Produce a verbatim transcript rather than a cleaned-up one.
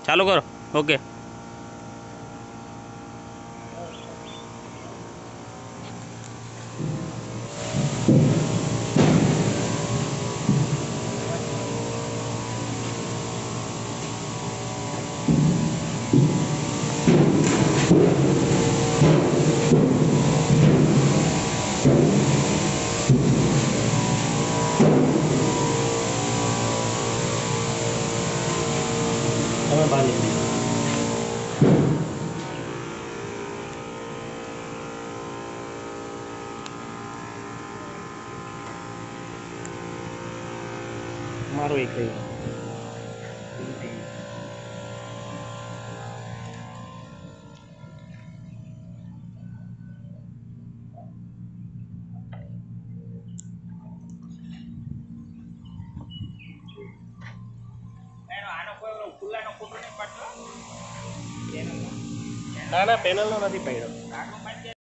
ચાલુ કરો. ઓકે. તમે બહાર નીકળી મારો એક થઈ ગયો. ના ના પેનલનો નથી પડ્યો.